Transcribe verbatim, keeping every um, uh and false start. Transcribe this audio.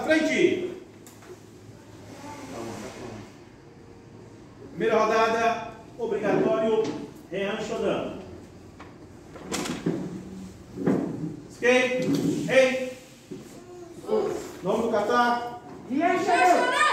frente. Primeira rodada, obrigatório, Rian Shodan. Skate, ei. Nome do kata? Rian Shodan.